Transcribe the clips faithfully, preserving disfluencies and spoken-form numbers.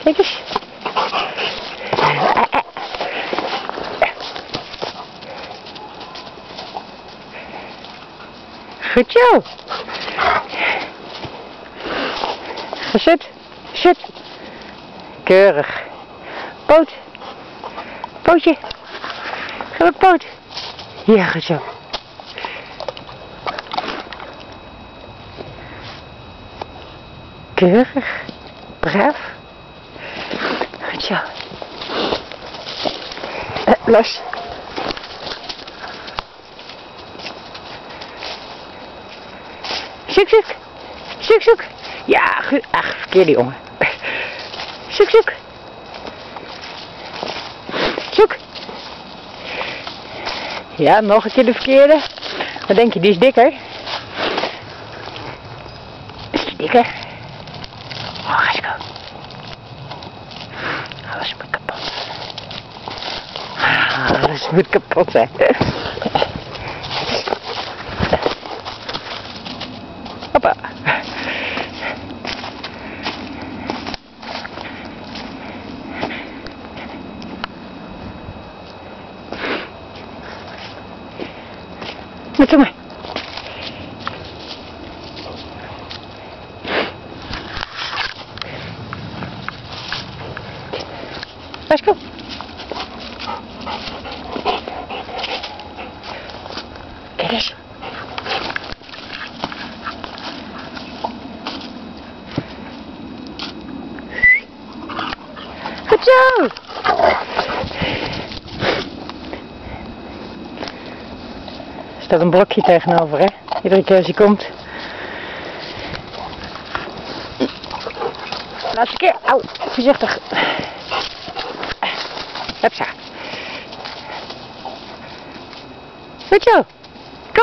Kijk eens. Goed zo. Gezet. Zet. Keurig. Poot. Pootje. Groot poot. Ja, goed zo. Keurig. Braaf. Goed zo. Uh, los. Zoek, zoek. Zoek, zoek. Ja, goed. Ach, verkeerde jongen. Zoek, zoek. Zoek. Ja, nog een keer de verkeerde. Wat denk je, die is dikker? Is die dikker? Oh, hartstikke. Alles moet kapot. Alles moet kapot zijn. Hoppa. Met maar. Let's go. Kijk eens. Goed zo. Er staat een blokje tegenover, hè? Iedere keer als hij komt. Laatste keer. Au, voorzichtig. Hupsa. Goed zo. Kom.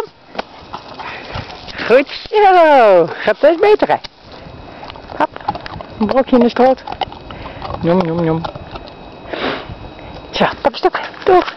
Goed zo. Gaat steeds beter, hè? Hop. Een blokje in de strot. Jom, jom, jom. Zo, pak een stok. Toch.